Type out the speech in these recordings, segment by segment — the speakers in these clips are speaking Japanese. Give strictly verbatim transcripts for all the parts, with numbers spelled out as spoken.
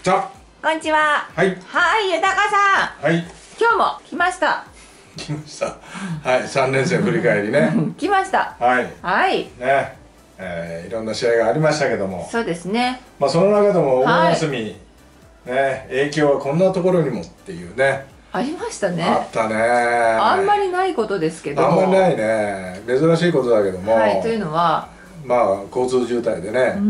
さこんにちは。 あ、はい。 はい、豊さん。 はい。 今日も来ました。 来ました。はい、さんねん生振り返りね。 来ました。 はい。 はい。 ね、えー、いろんな試合がありましたけども。 そうですね。 まあ、その中でもお盆休み、 はい、 ね、影響はこんなところにもっていうね。 ありましたね。 あったね。 あんまりないことですけど。 あんまりないね。珍しいことだけども。 はい、というのは。 まあ交通渋滞でね、うん、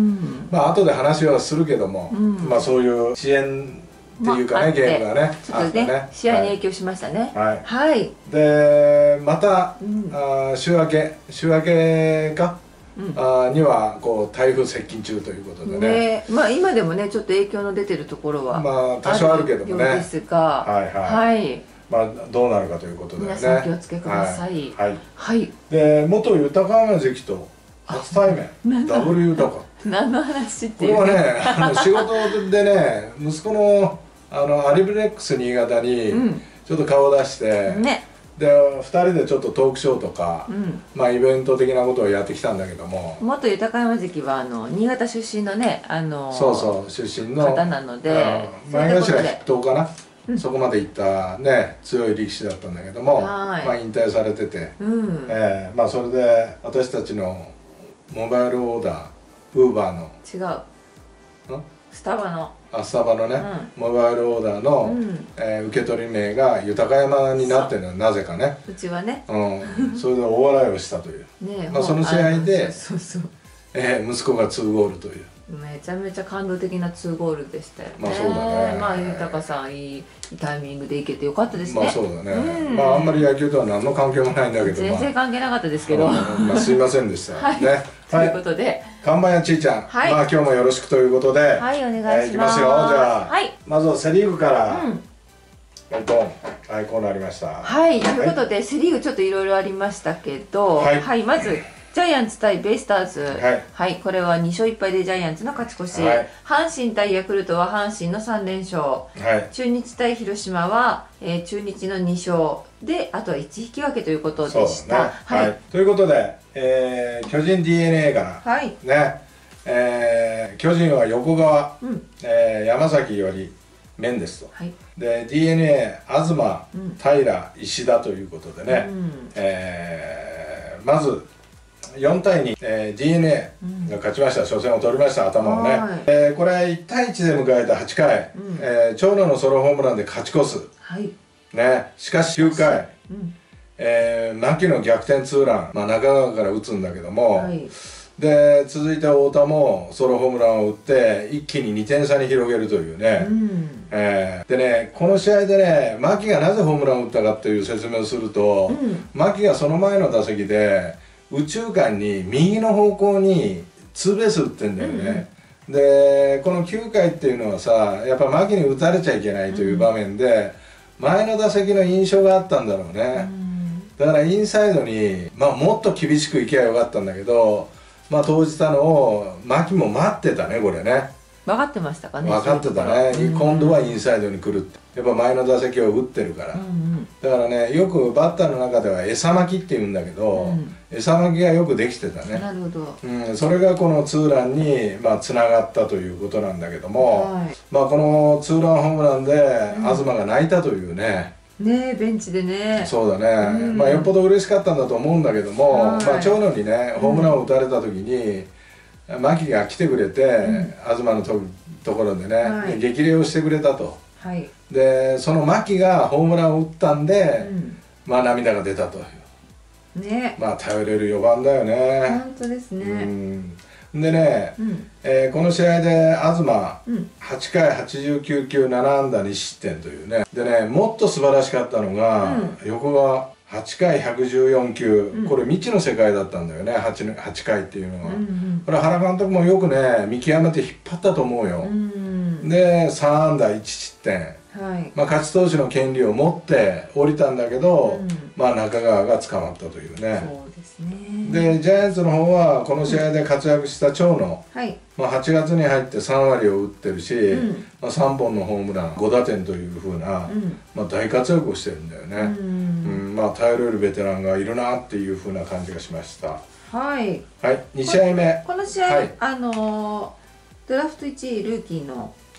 まあ後で話はするけども、うん、まあそういう遅延っていうかね、まあ、ゲームがねちょっとね、ね、試合に影響しましたね。 はい、 はい、 でまた、うん、あ週明け週明けか、うん、あにはこう台風接近中ということでね、 ね、まあ今でもねちょっと影響の出てるところはまあ多少あるけどもねですが、はいはい、はい、 まあどうなるかということでね、 皆さんお気をつけください。 はい、はい、 はい、 で元豊山関と初対面 ダブリュー 豊何の話っていうこれはねあの仕事でね息子のあのアリブレックス新潟にちょっと顔を出して、うんね、でふたりでちょっとトークショーとか、うん、まあイベント的なことをやってきたんだけども、 元豊山関はあの新潟出身のねあのそうそう出身の方なので前頭筆頭かな、うん、そこまでいったね強い力士だったんだけども、まあ引退されてて、うん、えー、まあそれで私たちのモバイルオーダーウーバーの違うスタバのあスタバのね、うん、モバイルオーダーの、うん、えー、受け取り名が豊山になってるのはなぜかねうちはね、 うん、それで大笑いをしたというね、まあ、その試合でそうそうそう、えー、息子がツーゴールというめちゃめちゃ感動的なツーゴールでしたよね。 まあそうだね。 まあ豊さんいいタイミングでいけてよかったですね。 まあそうだね。うん、まああんまり野球とは何の関係もないんだけど。 全然関係なかったですけど。 まあすいませんでした。 はい。ね。ということで。 看板屋ちいちゃん。はい。まあ今日もよろしくということで。 はい、お願いします。 いきますよ。じゃあ。はい。まずはセリーグから。うん。ポンはい、こうなりました。 はい。ということでセリーグちょっといろいろありましたけど。はい。はい、まず。ジャイアンツ対ベイスターズ、はい、はい、これはにしょういっぱいでジャイアンツの勝ち越し、はい、阪神対ヤクルトは阪神のさんれんしょう、はい、中日対広島は、えー、中日のにしょうで、あとはいち引き分けということでした。ね、はい、はい、 ということで、えー、巨人 ディーエヌエー から、はい、ね、えー、巨人は横川、うん、えー、山崎よりメンデスと、はい、で ディーエヌエー 東、うん、平、石田ということでね、うん、えー、まずよんたいに、えー、ディーエヌエー が勝ちました、うん、初戦を取りました、頭をね、はい、えー、これいちたいいちで迎えたはちかい、うん、えー、長野のソロホームランで勝ち越す、はい、ね、しかしきゅうかい、うん、えー、牧の逆転ツーラン、まあ、中川から打つんだけども、はい、で続いて太田もソロホームランを打って一気ににてんさに広げるというね、うん、えー、でねこの試合でね牧がなぜホームランを打ったかっていう説明をすると、うん、牧がその前の打席で右中間に右の方向にツーベース打ってんだよね、うん、でこのきゅうかいっていうのはさやっぱ牧に打たれちゃいけないという場面で、うん、前の打席の印象があったんだろうね、うん、だからインサイドに、まあ、もっと厳しくいけばよかったんだけど、まあ、投じたのを牧も待ってたねこれね分かってましたかね分かってたね、うん、今度はインサイドに来るってやっぱ前の打席を打ってるから、うんうん、だからねよくバッターの中では餌巻きって言うんだけど、うん、餌巻きがよくできてたねなるほど、 うん、それがこのツーランにまあつながったということなんだけども、はい、まあこのツーランホームランで、うん、東が泣いたというねねえベンチでねそうだね、うん、まあよっぽど嬉しかったんだと思うんだけども、はい、まあ長野にねホームランを打たれた時に、うん、牧が来てくれて、うん、東のとところでね、はい、激励をしてくれたと、はい、でその牧がホームランを打ったんで、うん、まあ涙が出たというねまあ頼れるよんばんだよね本当ですね、うん、 でね、うんえー、この試合で東、うん、はちかいはちじゅうきゅうきゅうななあんだにしってんというねでねもっと素晴らしかったのが、うん、横川はちかいひゃくじゅうよんきゅう、うん、これ未知の世界だったんだよね 8, 8回っていうのは、うんうん、これ原監督もよくね見極めて引っ張ったと思うよ、うん、でさんあんだいちしってん、はいまあ、勝ち投手の権利を持って降りたんだけど、うん、まあ中川が捕まったというねそうですねでジャイアンツの方はこの試合で活躍した長野、うんはいまあ、はちがつに入ってさんわりを打ってるし、うんまあ、さんぼんのホームランごだてんというふうな、うんまあ、大活躍をしてるんだよね、うんうん、まあ頼れるベテランがいるなっていうふうな感じがしましたはい、はい、にしあいめこの試合、はい、あのー、ドラフトいちいルーキーのはい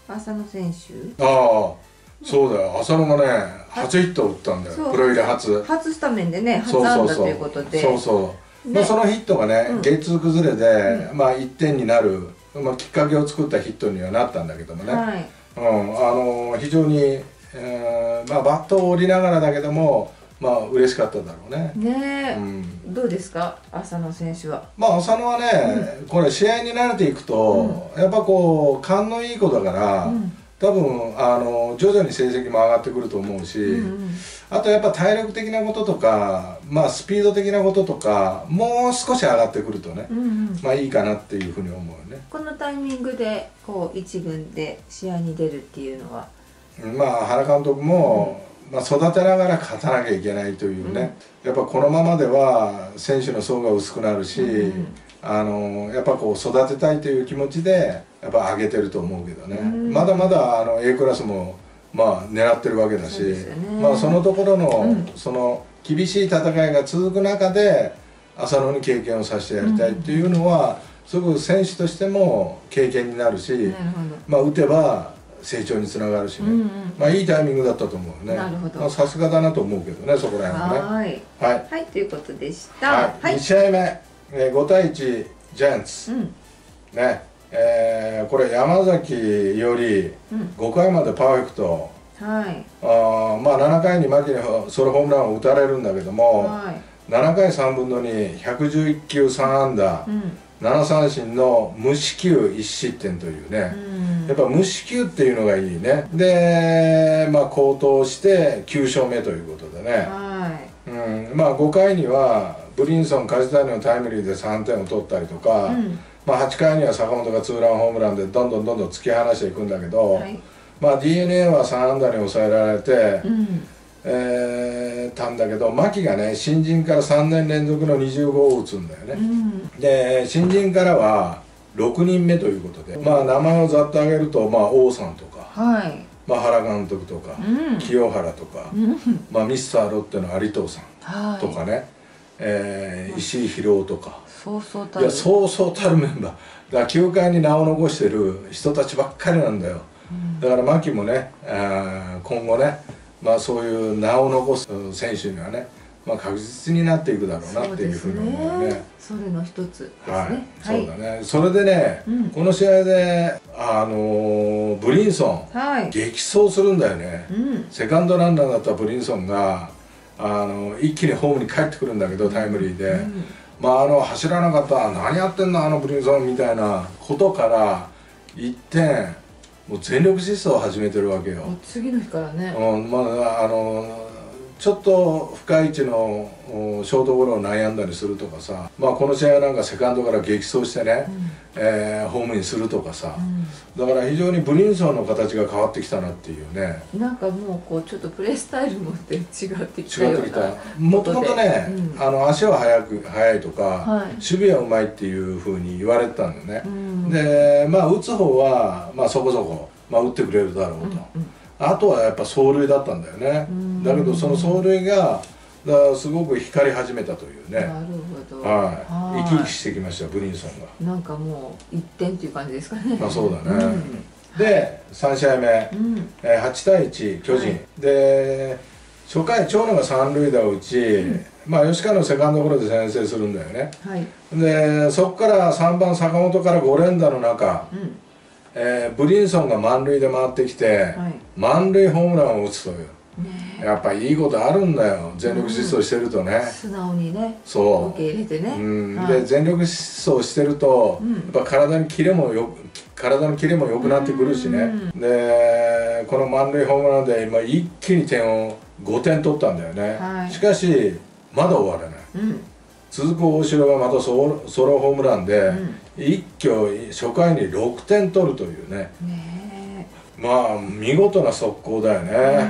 浅野選手。 ああ、そうだよ、浅野がね初ヒットを打ったんだよ、プロ入れ初初スタメンでね、初安打ということで、 そうそう、まあそのヒットがね、ゲッツー崩れでまあいってんになる、まあきっかけを作ったヒットにはなったんだけどもね、うん、あの非常にまあバットを折りながらだけども、まあ嬉しかっただろうね。 ねえ、どうですか浅野選手は。 まあ浅野はね、これ試合に慣れていくとやっぱこう勘のいい子だから、多分あの徐々に成績も上がってくると思うし、うん、うん、あとやっぱ体力的なこととか、まあ、スピード的なこととかもう少し上がってくるとね、うん、うん、まあいいかなっていうふうに思うよね。 このタイミングでこう一軍で試合に出るっていうのは、 まあ原監督も、うん、まあ、育てながら勝たなきゃいけないというね、うん、やっぱこのままでは選手の層が薄くなるし、うん、あのやっぱこう育てたいという気持ちでやっぱ上げてると思うけどね、まだまだあの A クラスもまあ狙ってるわけだし、まあそのところの、うん、その厳しい戦いが続く中で浅野に経験をさせてやりたいっていうのは、うん、すごく選手としても経験になるし、まあ打てば成長につながるしね、うん、うん、まあいいタイミングだったと思うね。なるほど。さすがだなと思うけどね、そこら辺はね。 はい、はい、はい、ということでした。 はい、はい、に試合目ごたいいちジャイアンツ、うん、ね、えー、これ山崎よりごかいまでパーフェクト、うん、はい、あまあななかいに牧にソロホームランを打たれるんだけども、はい、ななかいさんぶんのにひゃくじゅういっきゅうさんあんだ、うん、ななさんしんの無四球いちしってんというね、うん、やっぱ無四球っていうのがいいね。でまあ好投してきゅうしょうめということでね、はい、うん、まあごかいにはブリンソン梶谷のタイムリーでさんてんを取ったりとか、うん、まあはちかいには坂本がツーランホームランでどんどんどんどん突き放していくんだけど、はい、まあ ディーエヌエー はさんあんだに抑えられて、うん、えー、たんだけど牧がね新人からさんねんれんぞくのにじゅうごを打つんだよね、うん、で新人からはろくにんめということで、まあ名前をざっと挙げると、まあ王さんとか、はい、まあ原監督とか、うん、清原とか、うん、まあミスターロッテの有藤さんとかね、はい、えー、石井宏とか、そうそうたるいやそうそうたるメンバーだから球界に名を残してる人たちばっかりなんだよ、うん、だから牧もね、あ今後ね、まあそういう名を残す選手にはね、まあ、確実になっていくだろうなっていうふうに思うね。 それの一つですね。 はい、そうだね。それでね、うん、この試合であのー、ブリンソン、はい、激走するんだよね、うん、セカンドランナーだったブリンソンがあの一気にホームに帰ってくるんだけどタイムリーで、うん、まああの走らなかった何やってんのあのブリンソンみたいなことから一転もう全力疾走を始めてるわけよ。 次の日からね、 うん、まああのちょっと深い位置のショートゴロを悩んだりするとかさ、まあこの試合はなんかセカンドから激走してね、うん、えー、ホームインするとかさ、うん、だから非常にブリンソンの形が変わってきたなっていうね。 なんかもうこうちょっとプレースタイルも違ってきたような。違ってきた。 もともとね、うん、あの足は速く速いとか、はい、守備はうまいっていうふうに言われてたんだよね。うん、でまあ打つ方はまあそこそこ、まあ、打ってくれるだろうと。うんうん、あとはやっぱ走塁だったんだよね。だけどその走塁がだからすごく光り始めたというね。なるほど。はい。生き生きしてきましたブリンソンが。なんかもう一点っていう感じですかね。 まあそうだね。うん、でさん試合目、うん、えー、はちたいいち巨人、はい、で初回長野が三塁打を打ち、うん、まあ吉川のセカンドゴロで先制するんだよね。はい、でそこからさんばん坂本からご連打の中。うん、えー、ブリンソンが満塁で回ってきて、はい、満塁ホームランを打つという、ね、やっぱいいことあるんだよ全力疾走してるとね、うん、 素直にねそう受け入れてね、 うん、はい、で全力疾走してると、うん、やっぱ体にキレもよ体のキレも良くなってくるしね、うん、でこの満塁ホームランで今一気に点をごてん取ったんだよね、はい、しかしまだ終わらない、うん、続く大城がまたソロ、ソロホームランで、うん、一挙初回にろくてん取るというね、ねまあ見事な速攻だよね、うん、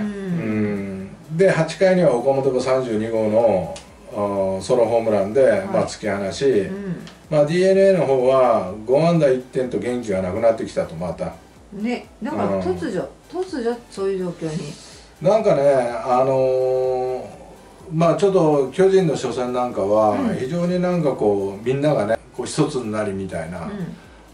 うんではちかいには岡本がさんじゅうにごうのソロホームランで、はい、まあ突き放し、うん、まあ ディーエヌエー の方はごあんだいってんと元気がなくなってきたとまたねだから突如、うん、突如そういう状況になんかねあのーまあちょっと巨人の初戦なんかは非常になんかこうみんながねこう一つになりみたいな、うん、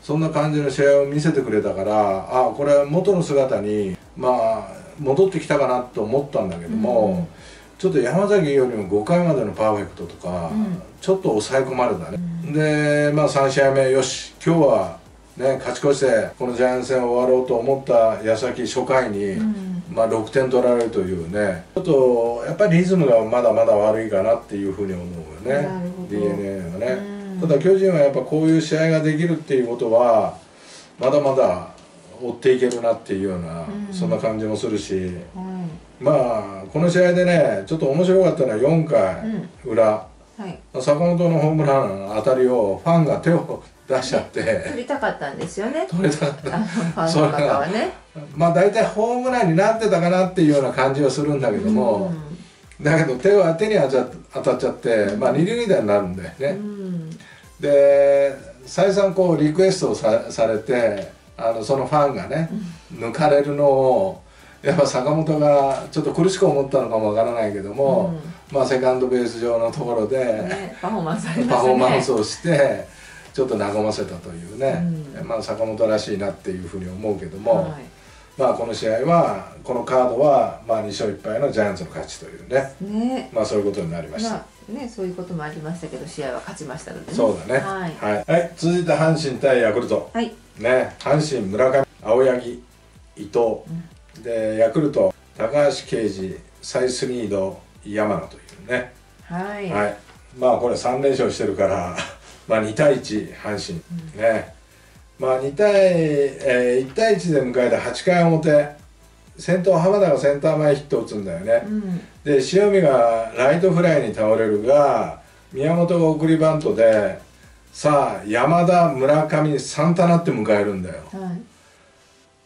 そんな感じの試合を見せてくれたから、あこれは元の姿にまあ戻ってきたかなと思ったんだけども、うん、ちょっと山崎よりもごかいまでのパーフェクトとか、うん、ちょっと抑え込まれたね、うん、でまあさん試合目よし今日はね勝ち越してこのジャイアンツ戦を終わろうと思った矢先初回に、うん、まあろくてん取られるというね、ちょっとやっぱりリズムがまだまだ悪いかなっていうふうに思うよね ディーエヌエー はね。ただ巨人はやっぱこういう試合ができるっていうことはまだまだ追っていけるなっていうような、うん、そんな感じもするし、うん、まあこの試合でねちょっと面白かったのはよんかい裏、うんはい、坂本のホームラン当たりをファンが手を出しちゃって、ね、 取りたかったんですよね。 取りたかったファンの方はね。 まあ大体ホームランになってたかなっていうような感じはするんだけども、うん、だけど手は手に当たっちゃって、うん、まあ二塁打になるんだよね。うんで再三こうリクエストを さ, されてあのそのファンがね、うん、抜かれるのをやっぱ坂本がちょっと苦しく思ったのかもわからないけども、うん、まあセカンドベース上のところで、ね、 パフォーマンスありますね、 パフォーマンスをしてちょっと和ませたというね、うん、まあ坂本らしいなっていうふうに思うけども、はい、まあこの試合はこのカードはまあに勝いっぱいのジャイアンツの勝ちというね、ねまあそういうことになりました。まあね、そういうこともありましたけど試合は勝ちましたのでね。 そうだね。はい、はいはい、続いて阪神対ヤクルト。はい。ね、阪神村上、青柳、伊藤、うん、でヤクルト高橋奎二、サイスニード、山野というね。はい。はい。まあこれさんれん勝してるからまあにたいいち阪神、うん、ね。まあにたい、えー、いちたいいちで迎えたはちかい表。先頭浜田がセンター前ヒットを打つんだよね、うん、で塩見がライトフライに倒れるが宮本が送りバントでさあ山田村上サンタナって迎えるんだよ、はい、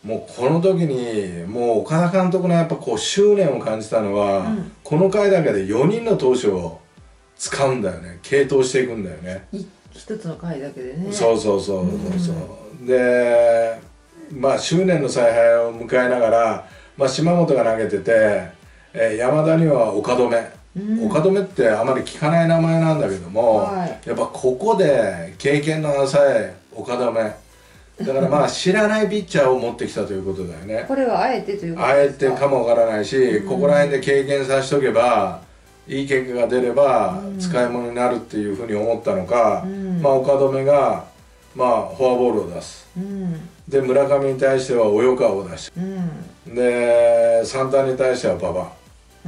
もうこの時にもう岡田監督のやっぱこう執念を感じたのは、うん、この回だけでよにんの投手を使うんだよね、継投していくんだよね、 一つの回だけでね。 そうそうそうそうそう、うん、でまあ執念の采配を迎えながらまあ、島本が投げてて、えー、山田には岡留、うん、岡留ってあまり聞かない名前なんだけども、はい、やっぱここで経験の浅い岡留だからまあ知らないピッチャーを持ってきたということだよね。 これはあえてということですか？あえてかもわからないし、うん、ここら辺で経験させておけばいい結果が出れば使い物になるっていうふうに思ったのか、うん、まあ岡留がまあフォアボールを出す、うん、で村上に対しては及川を出し、うん、でサンタナに対しては馬場、うん、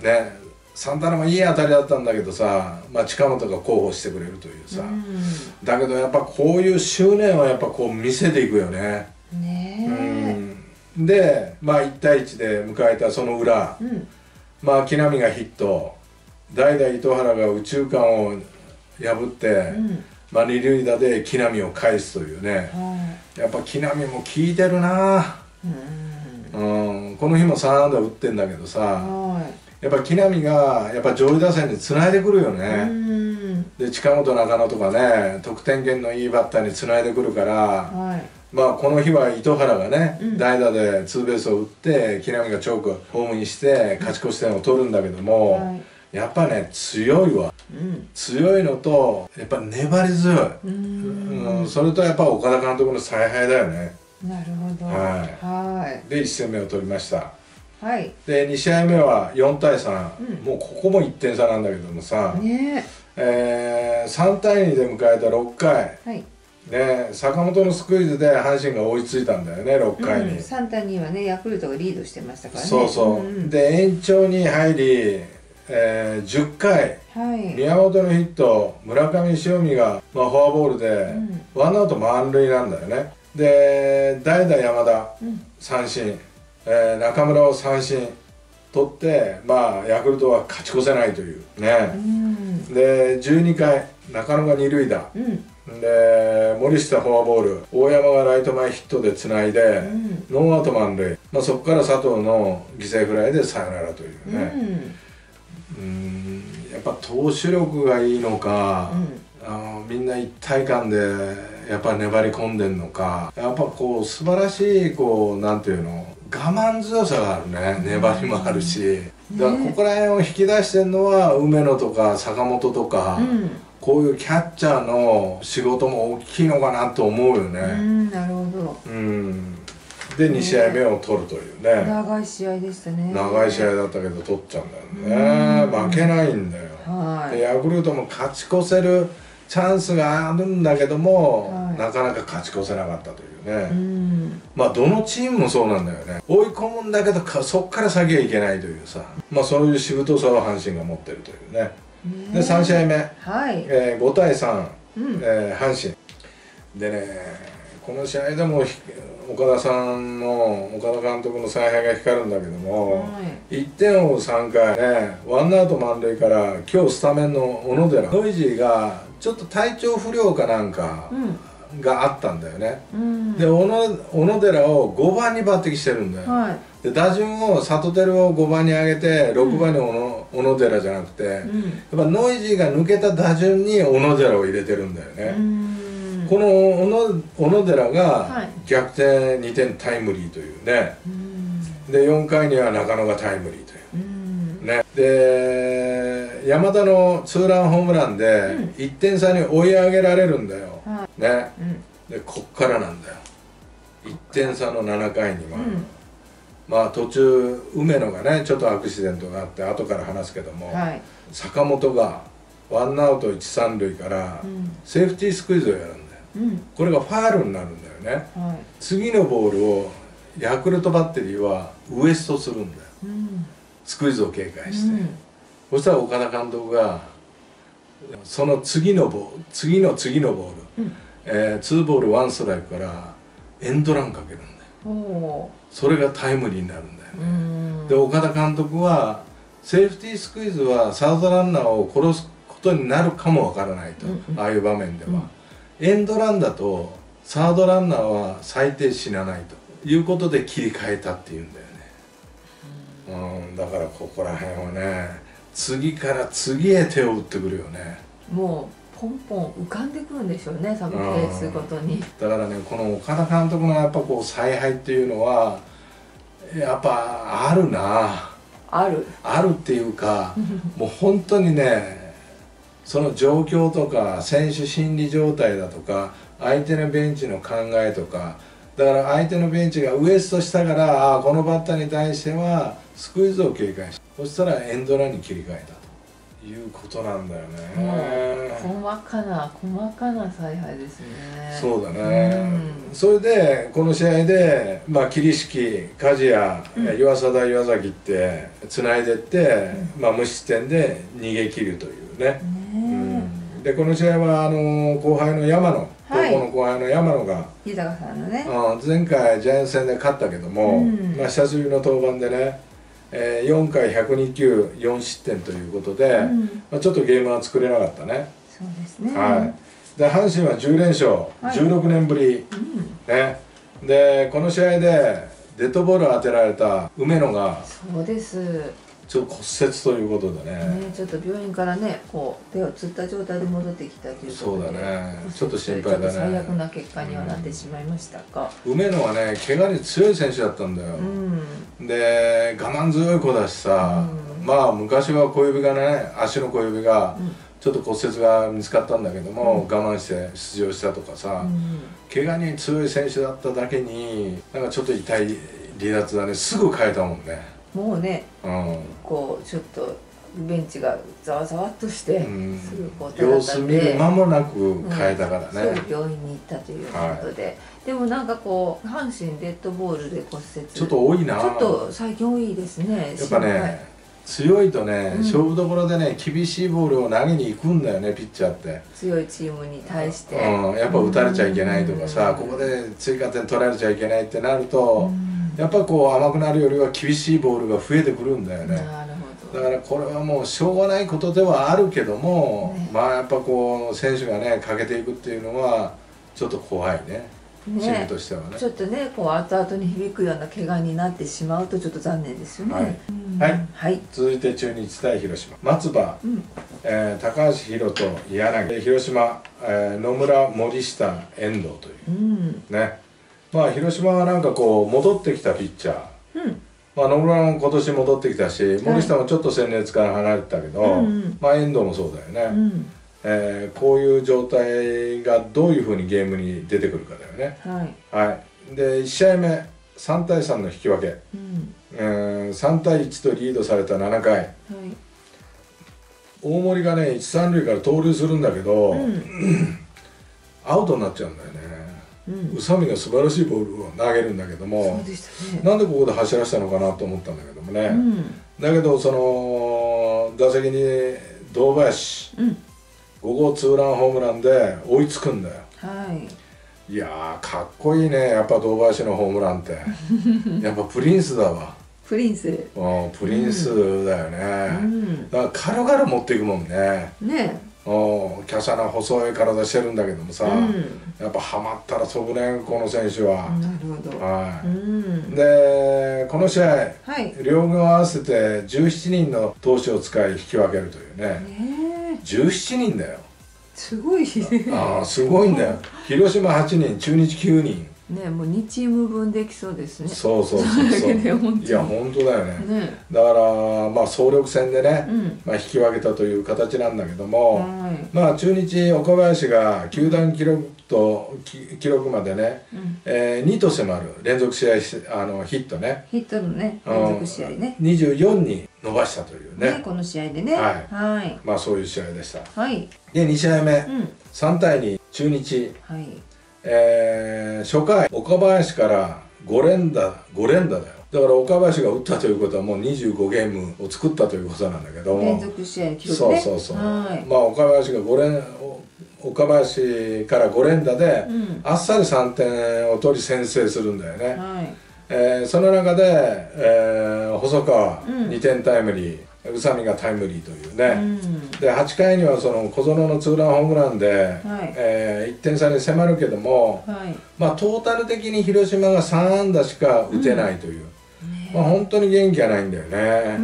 ねサンタナもいい当たりだったんだけどさ、まあ、近本が候補してくれるというさ、うん、だけどやっぱこういう執念はやっぱこう見せていくよね。ねえ、うん、でまあいちたいいちで迎えたその裏、うん、まあ木浪がヒット、代打糸原が右中間を破って、うんまあ、二塁打で木浪を返すというね、うん、やっぱ木浪も効いてるな、うんうん、この日もさんあんだ打ってんだけどさ、うん、やっぱ木浪がやっぱ上位打線につないでくるよね、うん、で近本中野とかね得点圏のいいバッターにつないでくるから、はい、まあこの日は糸原がね、うん、代打でツーベースを打って木浪がチョークホームにして勝ち越し点を取るんだけども、はいやっぱね強いわ、うん、強いのとやっぱ粘り強い、うん、うん、それとやっぱ岡田監督の采配だよね。 なるほど、 はいはいでいち戦目を取りました。 はいでに試合目はよんたいさん、うん、もうここもいってん差なんだけどもさ、ねえー、さんたいにで迎えたろっかい、はいね、坂本のスクイズで阪神が追いついたんだよねろっかいに、うん、 さんたいにはねヤクルトがリードしてましたからね。 そうそう、うんうん、で延長に入りえー、じゅっかい、はい、宮本のヒット村上塩見が、まあ、フォアボールで、うん、ワンアウト満塁なんだよね。で代打山田、うん、三振、えー、中村を三振取ってまあヤクルトは勝ち越せないというね、うん、でじゅうにかい中野が二塁打、うん、で森下フォアボール大山がライト前ヒットでつないで、うん、ノーアウト満塁、まあ、そこから佐藤の犠牲フライでサヨナラというね、うんうんやっぱ投手力がいいのか、うん、あのみんな一体感でやっぱ粘り込んでんのかやっぱこう素晴らしいこうなんていうの我慢強さがあるね、粘りもあるし、だからここら辺を引き出してるのは梅野とか坂本とか、 こういうキャッチャーの仕事も大きいのかなと思うよね。うん、なるほど。 うん、でに試合目を取るというね。 長い試合でしたね。 長い試合だったけど取っちゃうんだよね。負けないんだよ。はい、でヤクルトも勝ち越せるチャンスがあるんだけども、はい、なかなか勝ち越せなかったというね。うん、まあどのチームもそうなんだよね。追い込むんだけどそっから先はいけないというさ、まあそういうしぶとさを阪神が持ってるというね。でさん試合目、はいえー、ごたいさん、うんえー、阪神でね、この試合でも岡田さんの岡田監督の采配が光るんだけども、はい、いってんを追うさんかいね、ワンアウト満塁から今日スタメンの小野寺ノイジーがちょっと体調不良かなんかがあったんだよね、うん、で小野、小野寺をごばんに抜擢してるんだよ、はい、で打順を里輝をごばんに上げてろくばんに小野、小野寺じゃなくて、うん、やっぱノイジーが抜けた打順に小野寺を入れてるんだよね、うん、この小野、小野寺が逆転にてんタイムリーというね、うん、でよんかいには中野がタイムリーという、うん、ね、で山田のツーランホームランでいってん差に追い上げられるんだよ、うん、ね、でこっからなんだよ、いってん差のななかいには、うん、まあ途中梅野がねちょっとアクシデントがあって後から話すけども、はい、坂本がワンアウトいちさんるいからセーフティースクイズをやるんだよ、うん、これがファールになるんだよね、はい、次のボールをヤクルトバッテリーはウエストするんだよ、うん、スクイズを警戒して、うん、そしたら岡田監督がその次のボール次の次のボール、うん、えー、ツーボールワンストライクからエンドランかけるんだよ、それがタイムリーになるんだよね。で岡田監督はセーフティースクイズはサードランナーを殺すことになるかもわからないと、うんうん、ああいう場面では、うん、エンドランだとサードランナーは最低死なないということで切り替えたっていうんだよね、うん、だからここら辺はね次から次へ手を打ってくるよね。もうポンポン浮かんでくるんでしょうね、多分ケースごとに。だからねこの岡田監督のやっぱこう采配っていうのはやっぱあるなあるあるっていうかもう本当にねその状況とか選手心理状態だとか相手のベンチの考えとか、だから相手のベンチがウエストしたからあこのバッターに対してはスクイズを警戒した、そしたらエンドランに切り替えたということなんだよね。 細かな細かな采配ですね。 そうだね、うん、それでこの試合で、まあ、桐敷梶谷、うん、岩貞岩崎ってつないでって、うん、まあ、無失点で逃げ切るというね、うん、でこの試合はあの後輩の山野、はい、高校の後輩の山野が豊さんのね、 うん、前回ジャイアンツ戦で勝ったけども、うん、まあ、久しぶりの登板でね、えー、よんかいひゃくにきゅうよん失点ということで、うん、まあ、ちょっとゲームは作れなかったね。 そうですね、 はい、で阪神はじゅうれんしょう、はい、じゅうろくねんぶり、うん、ね、でこの試合でデッドボールを当てられた梅野がそうですちょっと骨折ということで ね, ねちょっと病院からねこう手をつった状態で戻ってきたということで、 そうだね、ちょっと心配だね、ちょっと最悪な結果にはなってしまいましたが、 うん、梅野はね怪我に強い選手だったんだよ、うん、で我慢強い子だしさ、うん、まあ昔は小指がね足の小指が、うん、ちょっと骨折が見つかったんだけども、うん、我慢して出場したとかさ、うん、怪我に強い選手だっただけになんかちょっと痛い離脱だね、すぐ変えたもんね。 もうね、うん、こうちょっとベンチがざわざわっとして、うん、すぐこう様子見る間もなく変えたからね、 うん、すぐ病院に行ったということで、はい、でもなんかこう阪神デッドボールで骨折ちょっと多いな、 ちょっと最近多いですね。 やっぱね強いとね、うん、勝負どころでね厳しいボールを投げに行くんだよねピッチャーって。 強いチームに対して、 うん、やっぱ打たれちゃいけないとかさ、うん、ここで追加点取られちゃいけないってなると、うん、やっぱこう甘くなるよりは厳しいボールが増えてくるんだよね。 なるほど。 だからこれはもうしょうがないことではあるけども、ね、まあやっぱこう選手がね欠けていくっていうのはちょっと怖いね。 ね、チームとしてはねちょっとねこう後々に響くような怪我になってしまうとちょっと残念ですよね。はい、 はいはい、続いて中日対広島、松葉、うん、えー、高橋宏斗柳、広島、えー、野村森下遠藤という、うん、ね、まあ広島はなんかこう戻ってきたピッチャー、うん、まあ野村も今年戻ってきたし、森下もちょっと戦列から離れてたけど、はい、まあ遠藤もそうだよね、うん、 えー、こういう状態がどういうふうにゲームに出てくるかだよね。はい、はい、でいち試合目さんたいさんの引き分け、うんえー、さんたいいちとリードされたななかい、はい、大森がねいちさん塁から盗塁するんだけど、うん、アウトになっちゃうんだよね。うん、宇佐美が素晴らしいボールを投げるんだけども、そうでしたね、なんでここで走らせたのかなと思ったんだけどもね、うん、だけどその打席に堂林、うん、ごごうツーランホームランで追いつくんだよ。はい、いやーかっこいいね、やっぱ堂林のホームランってやっぱプリンスだわ。 プリンス、 うん、プリンスだよね、うん、だから軽々持っていくもんね。ねお華奢な細い体してるんだけどもさ、うん、やっぱハマったら飛ぶねこの選手は。なるほど、はい、うん、でこの試合、はい、両軍合わせてじゅうななにんの投手を使い引き分けるというね、ねじゅうななにんだよ。すごいね。ああすごいんだよ。広島はちにん、中日きゅうにんね、もうにチームぶんできそうですね。 そうそうそうそういや本当だよね。ねだからまあ総力戦でね、うん、まあ引き分けたという形なんだけども、はい、まあ中日岡林が球団記録と記録までね、うん、えー、にと迫る連続試合あのヒットねヒットのね連続試合ねにじゅうよんに伸ばしたというね、 ねこの試合でね、 はい、はい、まあそういう試合でした。はい、でに試合目、うん、さんたいに中日、はい、えー、初回岡林からご連打ご連打だよ。だから岡林が打ったということはもうにじゅうごゲームを作ったということなんだけども、 連続試合記録ね。 そうそうそう、はい、まあ岡林がご連岡林からご連打で、うん、あっさりさんてんを取り先制するんだよね。はい、えー、その中で、えー、細川、うん、にてんタイムリー、宇佐美がタイムリーというね、うん、ではちかいにはその小園のツーランホームランで、はい、えー、いってん差に迫るけども、はい、まあトータル的に広島がさんあんだしか打てないという、うんね、まあ本当に元気がないんだよね。うん、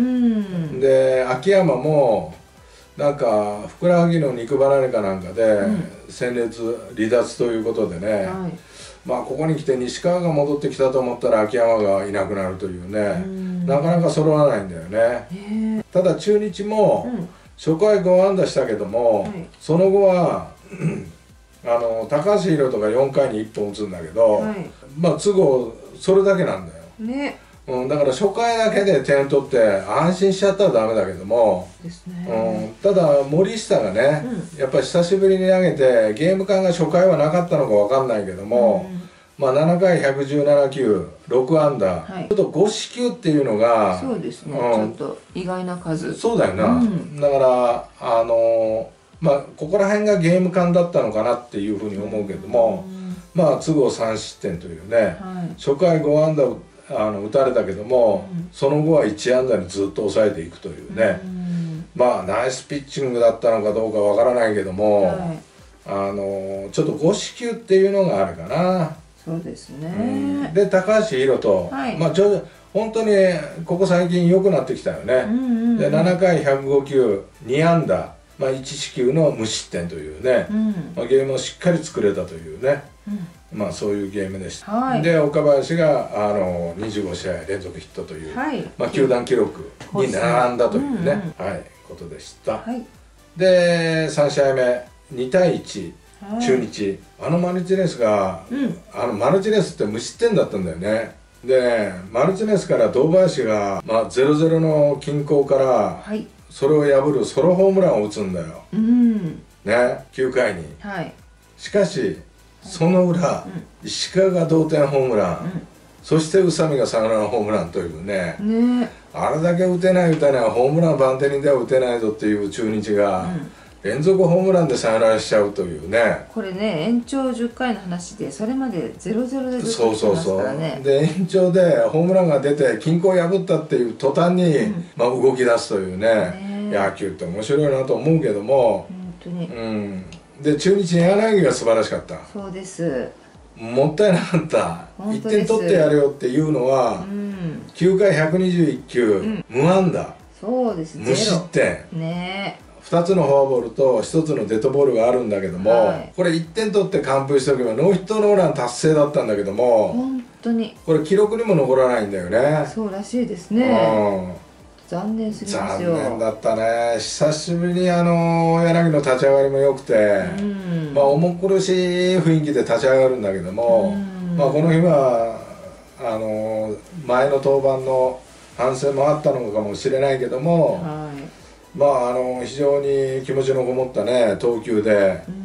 で秋山もなんかふくらはぎの肉離れかなんかで、うん、戦列離脱ということでね、はい、まあここに来て西川が戻ってきたと思ったら秋山がいなくなるというね、うん、なかなか揃わないんだよね。ただ中日も初回ごあんだしたけども、はい、その後はあの高橋宏斗がよんかいにいっぽん打つんだけど、はい、まあ都合それだけなんだよ。ね、うん、だから初回だけで点取って安心しちゃったらダメだけども、ですね、うん、ただ森下がね、うん、やっぱり久しぶりに投げてゲーム感が初回はなかったのか分かんないけども、うん、まあななかいひゃくじゅうななきゅう、ろくあんだ、はい、ちょっとごしきゅうっていうのがそうですね、うん、ちょっと意外な数。 そうだよな、うん、だからあのまあここら辺がゲーム感だったのかなっていうふうに思うけども、うん、まあ都合さんしってんというね、はい、初回ごあんだあの打たれたけども、うん、その後はいちあんだにずっと抑えていくというね、うん、まあナイスピッチングだったのかどうかわからないけども、はい、あのちょっとごしきゅうっていうのがあるかな。 そうですね、 うん、で高橋宏斗、はい、まあちょ本当にここ最近良くなってきたよね。でななかいひゃくごきゅう、にあんだ、まあ、いちしきゅうの無失点というね、うん、まあ、ゲームをしっかり作れたというね、うん、まあそういうゲームでした。はい、で岡林があのにじゅうごしあい連続ヒットという、はい、まあ球団記録に並んだというね、うんうん、はい、ことでした。はい、でさんしあいめにたいいち、中日、あのマルチネスが、うん、あのマルチネスって無失点だったんだよね。でマルチネスから堂林が、まあ、ゼロゼロの均衡から、はい、それを破るソロホームランを打つんだよ、うん、ね、きゅうかいに、はい、しかしその裏、はい、石川が同点ホームラン、うん、そして宇佐美がサヨナラホームランというね、ね、あれだけ打てない打てないホームランバンテリンでは打てないぞっていう中日が、うん、連続ホームランでサヨナラしちゃうというね。 これね延長じゅっかいの話でそれまでゼロゼロでずっと来てますからね。 そうそうそうで延長でホームランが出て均衡を破ったっていう途端に、うん、まあ動き出すというね、ね、野球って面白いなと思うけども、本当に、うん、で中日柳が素晴らしかった。 そうです。 もったいなかった。いってん取ってやるよっていうのは、うん、きゅうかいひゃくにじゅういっきゅう、うん、無安打、 そうです、 無失点ね、 ふたつのフォアボールとひとつのデッドボールがあるんだけども、はい、これいってん取って完封しておけばノーヒットノーラン達成だったんだけども、 本当にこれ記録にも残らないんだよね。 そうらしいですね。 残念すぎますよ。 残念だったね。久しぶりにあの柳の立ち上がりも良くて、うん、まあ重苦しい雰囲気で立ち上がるんだけども、うん、まあこの日はあの前の登板の反省もあったのかもしれないけども、はい、まああの非常に気持ちのこもったね投球で、うん、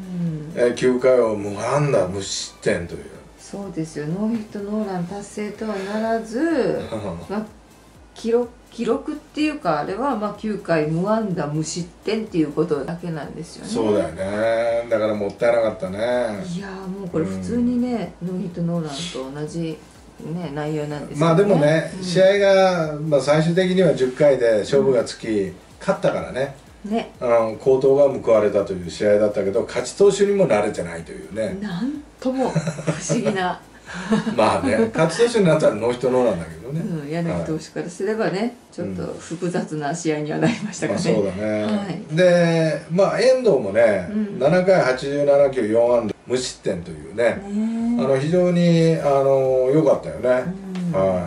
えきゅうかいを無安打無失点という。 そうですよ。ノーヒットノーラン達成とはならず、まあ、記録記録っていうかあれはまあきゅうかい無安打無失点っていうことだけなんですよね。 そうだよね。だからもったいなかったね。 いやもうこれ普通にね、うん、ノーヒットノーランと同じ、ね、内容なんですけどね。 まあでもね、うん、試合が、まあ、最終的にはじゅっかいで勝負がつき、うん、勝ったからね。ね、うん、好投が報われたという試合だったけど勝ち投手にも慣れてないというね。 なんとも不思議なまあね、勝ち投手になったらノーヒットノーランだけどね、 うん、柳投手からすればね、はい、ちょっと複雑な試合にはなりましたかね、 まあ、そうだね、はい、でまあ遠藤もね、うん、ななかいはちじゅうななきゅうよん安打無失点というね、あの非常にあの良かったよね、うん、はい、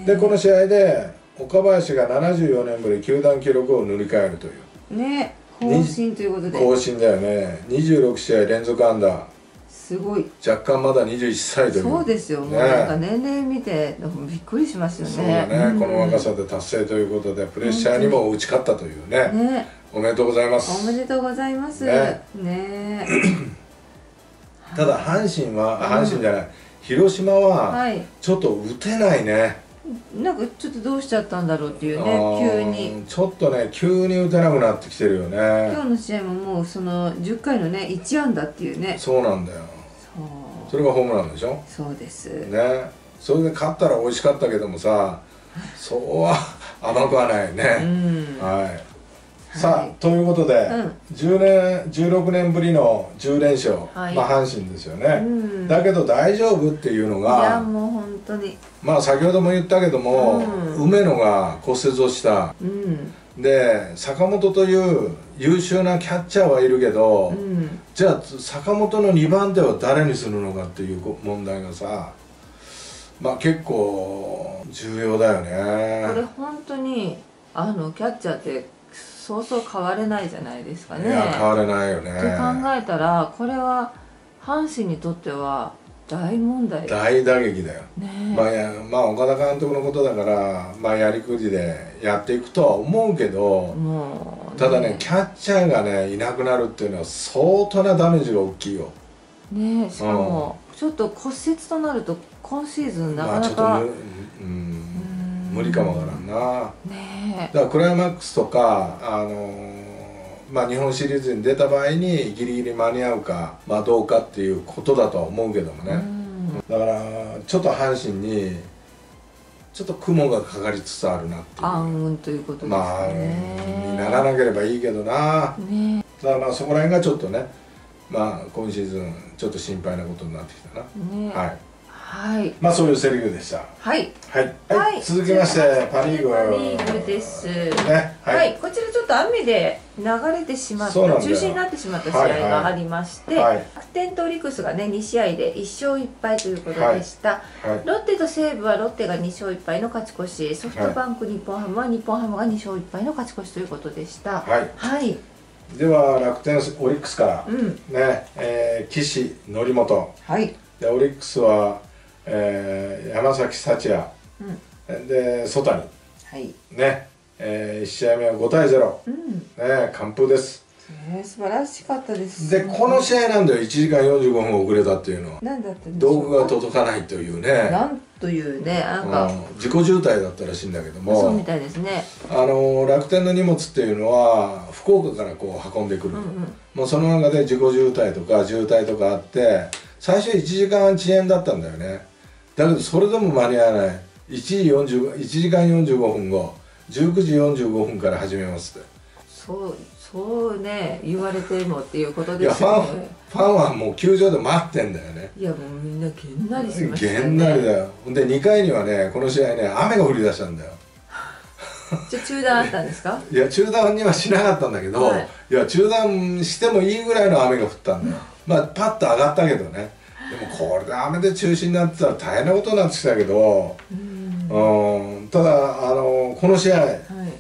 でこの試合で岡林がななじゅうよねんぶり球団記録を塗り替えるというね、更新ということで更新だよね。にじゅうろくしあい連続安打、 すごい。 若干まだにじゅういっさいという。 そうですよ、もうなんか年齢見てびっくりしますよね。 そうだね、うん、この若さで達成ということでプレッシャーにも打ち勝ったというね、ね、おめでとうございます。 おめでとうございますね。ねただ阪神は、うん、阪神じゃない、広島はちょっと打てないね。 なんかちょっとどうしちゃったんだろうっていうね、急にちょっとね急に打てなくなってきてるよね。 今日の試合ももうそのじゅっかいのねいち安打っていうね。 そうなんだよ。そうそれがホームランでしょ。 そうですね。それで勝ったら美味しかったけどもさ、そうは甘くはないね、うん、はい。さあ、はい、ということで、うん、じゅうねんじゅうろくねんぶりのじゅうれんしょう、はい、まあ阪神ですよね、うん、だけど大丈夫っていうのが、 いやもう本当にまあ先ほども言ったけども、うん、梅野が骨折をした、うん、で坂本という優秀なキャッチャーはいるけど、うん、じゃあ坂本のにばんては誰にするのかっていう問題がさ、まあ結構重要だよね。 これ本当にあのキャッチャーってそうそう変われないじゃないですかね。 いや変われないよね。 って考えたらこれは阪神にとっては大問題、 大打撃だよ、ね、まあやまあ岡田監督のことだからまあやりくりでやっていくとは思うけど、もう、ね、ただねキャッチャーがねいなくなるっていうのは相当なダメージが大きいよね。 しかも、うん、ちょっと骨折となると今シーズンなかなか、まあ、ちょっとうん、無理かもわからんな、ね、だからクライマックスとかあのー、まあ日本シリーズに出た場合にギリギリ間に合うか、まあ、どうかっていうことだとは思うけどもね、だからちょっと阪神にちょっと雲がかかりつつあるなっていう暗雲ということですね、 まあにならなければいいけどな、ね、だからまあそこら辺がちょっとね、まあ今シーズンちょっと心配なことになってきたな、ね、はい。はい、まあそういうセリフでした。 はい。 はい。はい、続きましてパ・リーグ。 パ・リーグです。ね。はい、はい。こちらちょっと雨で流れてしまった、中止になってしまった試合がありまして、はいはい、楽天とオリックスがねに試合でいっしょういっぱいということでした。はいはい、ロッテと西武はロッテがにしょういっぱいの勝ち越し、ソフトバンク、日本ハムは日本ハムがにしょういっぱいの勝ち越しということでした。はい。はい。 では楽天オリックスから、うん、ね、えー、岸則本。はい。でオリックスはえー、山崎幸也、うん、で曽谷、はい、ね、えー、いち試合目はごたいゼロ、うん、ね、完封です。 えー、素晴らしかったです。 でこの試合なんだよいちじかんよんじゅうごふん遅れたっていうのは。 何だったんでしょうか。 道具が届かないというね。 なんというね、なんか、うん、 自己渋滞だったらしいんだけども、 そうみたいですね。 あの楽天の荷物っていうのは福岡からこう運んでくる、うんうん、もうその中で自己渋滞とか渋滞とかあって最初いちじかん遅延だったんだよね。だけどそれでも間に合わない。いちじよんじゅうご、いちじかんよんじゅうごふんご、じゅうくじよんじゅうごふんから始めますって。 そうそうね、言われてもっていうことですよね。 いやファンファンはもう球場で待ってんだよね。 いやもうみんなげんなりしましたね。 げんなりだよ。でにかいにはねこの試合ね雨が降り出したんだよ。 じゃあ中断あったんですか。 いや中断にはしなかったんだけど、はい、いや中断してもいいぐらいの雨が降ったんだよ。まあパッと上がったけどね。でもこれで雨で中止になってたら大変なことになってきたけど、うん、うん、ただあのこの試合、はい、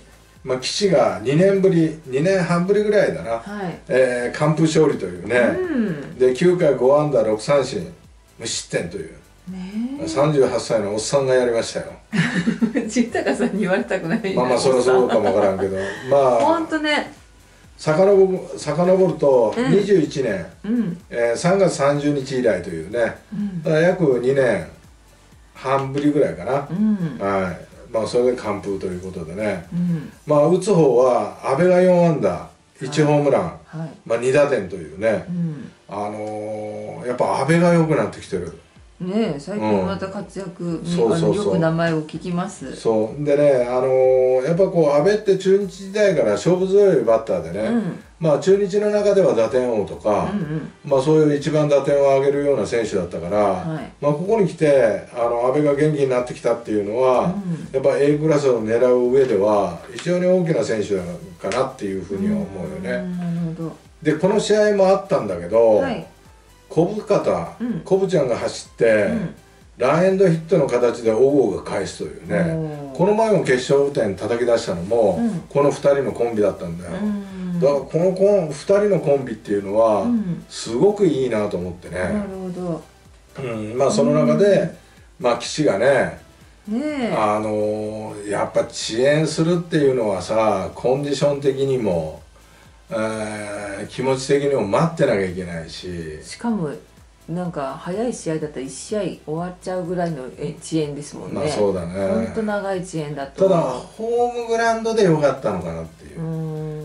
まあ、岸がにねんぶりにねんはんぶりぐらいだな、はい、えー、完封勝利というね、うん、できゅうかいごアンダーろくさんしん無失点という、ね、さんじゅうはっさいのおっさんがやりましたよ。 陣高さんに言われたくない。 まあまあそれはそうかもわからんけどまあ本当ね、 さかのぼるとにじゅういちねん、うんえー、さんがつさんじゅうにち以来というね、うん、だから約にねんはんぶりぐらいかな、うん、はい、まあそれで完封ということでね、うん、まあ打つ方は阿部がよんアンダーいちホームラン、はいはい、まあにだてんというね、うん、あのー、やっぱ阿部が良くなってきてるねえ、最近また活躍、うん、そうそうそう、よく名前を聞きます。 そうでね、あのー、やっぱこう阿部って中日時代から勝負強いバッターでね、うん、まあ中日の中では打点王とか、うんうん、まあそういう一番打点を上げるような選手だったから、はい、まあここに来てあの阿部が元気になってきたっていうのは、うん、やっぱ A クラスを狙う上では非常に大きな選手かなっていうふうには思うよね。うん、なるほど。でこの試合もあったんだけど、はい、小深田、うん、小深ちゃんが走って、うん、ランエンドヒットの形で小郷が返すというね、この前も決勝点叩き出したのも、うん、このふたりのコンビだったんだよ、うん、だからこのコンふたりのコンビっていうのは、うん、すごくいいなと思ってね。なるほど、うん、まあその中で、うん、まあ岸がね、ねあのー、やっぱ遅延するっていうのはさ、コンディション的にもえ気持ち的にも待ってなきゃいけないし、 しかもなんか早い試合だったらいち試合終わっちゃうぐらいの遅延ですもんね。 まあそうだね、 ほんと長い遅延だと。 ただホームグラウンドでよかったのかなっていう、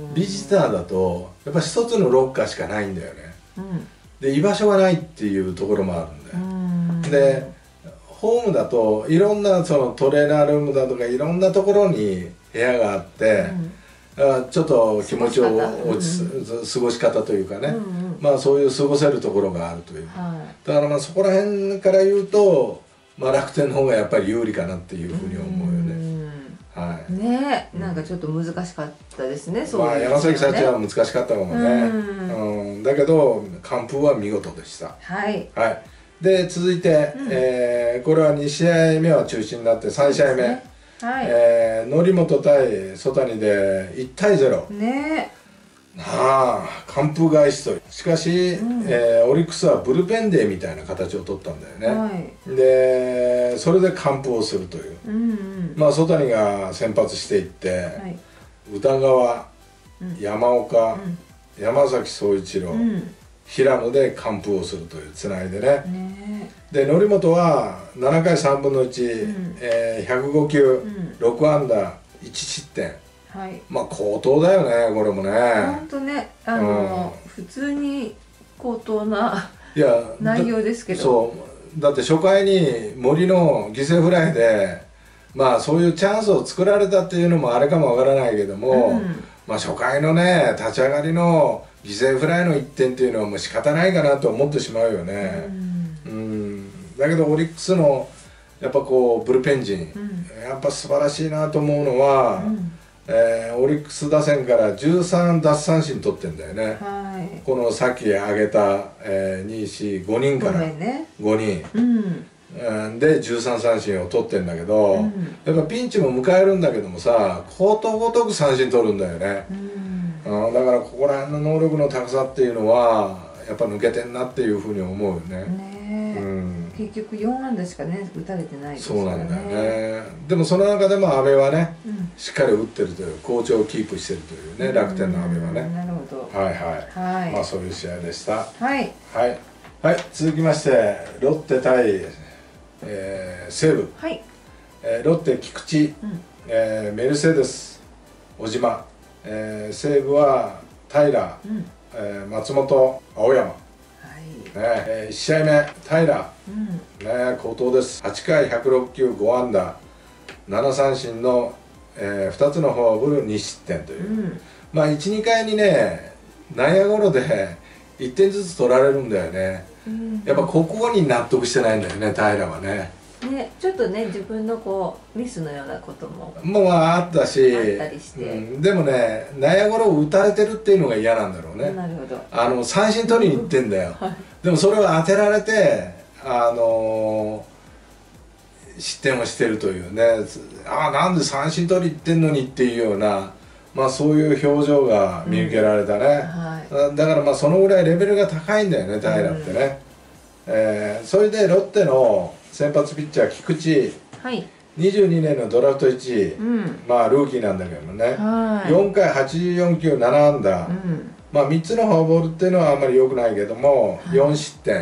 ビジターだとやっぱ一つのロッカーしかないんだよね、うん、で居場所がないっていうところもあるんだよ。でホームだといろんなそのトレーナールームだとかいろんなところに部屋があって、うん、ちょっと気持ちを落ち、うん、過ごし方というかね、うんうん、まあそういう過ごせるところがあるという、はい、だからまあそこら辺から言うと、まあ、楽天の方がやっぱり有利かなっていうふうに思うよね。はい、 ねえ、なんかちょっと難しかったですね、うん、そういうまあ山崎幸は難しかったかもね、うんうん、だけど完封は見事でした。はい、はい、で続いて、うん、えー、これはに試合目は中止になってさん試合目、はい、えー、則本対曽谷でいちたいゼロねえ、なあ完封返しと。しかし、うん、えー、オリックスはブルペンデーみたいな形を取ったんだよね、はい、でそれで完封をするという、うんうん、まあ曽谷が先発していって、はい、宇田川、うん、山岡、うん、山崎総一郎、うん、平野で完封をするというつないで ね, ねで則本はななかいさんぶんのいち、うん、えー、ひゃくごきゅう、うん、ろくアンダーいち失点、はい、まあ好投だよねこれもね。 ほんとね、あの、うん、普通に好投ないや内容ですけど、 そうだって初回に森の犠牲フライでまあそういうチャンスを作られたっていうのもあれかもわからないけども、うん、まあ初回のね立ち上がりの犠牲フライのいってんっていうのはもう仕方ないかなと思ってしまうよね。うん、うん、だけどオリックスのやっぱこうブルペン陣、うん、やっぱ素晴らしいなと思うのは、うん、えー、オリックス打線からじゅうさん奪三振取ってんだよね、はい、このさっき挙げた、えー、に、よん、ごにんからごにん、うん、でじゅうさん三振を取ってんだけど、うん、やっぱピンチも迎えるんだけどもさ、ことごとく三振取るんだよね、うん、だからここら辺の能力の高さっていうのはやっぱ抜けてんなっていうふうに思うよね。ねえ、うん、 結局よんアンダーしかね打たれてないですからね。 そうなんだよね。でもその中でも阿部はね、うん、しっかり打ってるという好調をキープしてるというね、うん、楽天の阿部はね。なるほど。はいはい、はい、まあそういう試合でした。はいはいはい。続きましてロッテ対、えー、西武、はい、えー、ロッテ菊池、うん、えー、メルセデス小島、えー、西武は平、うん、えー、松本青山、ねえー、いち試合目平、うん、ね、好投です。はちかいひゃくろくきゅうごアンダーなな三振の、えー、ふたつのフォアボールに失点という、うん、まあいち、にかいにね内野ゴロでいってんずつ取られるんだよね、うん、やっぱここに納得してないんだよね平はね。 ね、ちょっとね自分のこうミスのようなことももうあったし、あったりして、うん、でもね内野ゴロを打たれてるっていうのが嫌なんだろうね。なるほど。あの三振取りに行ってんだよ、はい、でもそれを当てられてあのー、失点をしてるというね、ああなんで三振取り行ってんのにっていうようなまあそういう表情が見受けられたね、うんはい、だからまあそのぐらいレベルが高いんだよね平良ってね、うんえー、それでロッテの先発ピッチャー菊池、はい、にじゅうにねんのドラフトいちい、うん、まあルーキーなんだけどね、はい、よんかいはちじゅうよんきゅうななあんだ、うんまあみっつのフォアボールっていうのはあんまり良くないけども、はい、よんしってん、うん、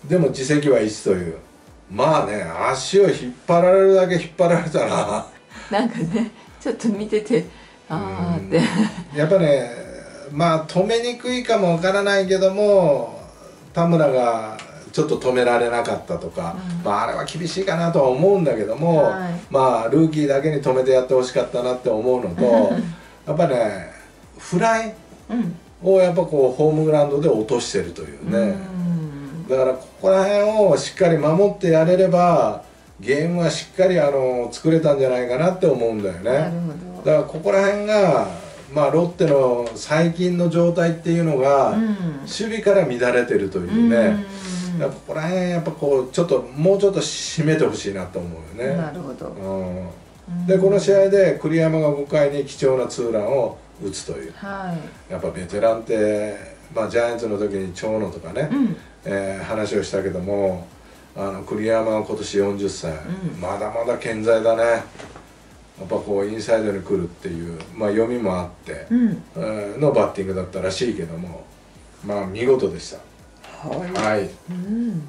でも自責はいちという、まあね足を引っ張られるだけ引っ張られたななんかねちょっと見ててああってやっぱねまあ止めにくいかもわからないけども田村がちょっと止められなかったとか、うん、まああれは厳しいかなとは思うんだけども、はい、まあルーキーだけに止めてやってほしかったなって思うのとやっぱねフライ、うんをやっぱこうホームグラウンドで落としてるというね、うだからここら辺をしっかり守ってやれればゲームはしっかりあの作れたんじゃないかなって思うんだよね。なるほど。だからここら辺がまあロッテの最近の状態っていうのが、うん、守備から乱れてるというね、うだからここら辺やっぱこうちょっともうちょっと締めてほしいなと思うよね。 なるほど。 うん、でこの試合で栗山がごかいに貴重なツーランを打つという、はい、やっぱベテランって、まあ、ジャイアンツの時に長野とかね、うんえー、話をしたけどもあの栗山は今年よんじゅっさい、うん、まだまだ健在だね。やっぱこうインサイドに来るっていう、まあ、読みもあって、うんえー、のバッティングだったらしいけどもまあ見事でした。はい、はいうん、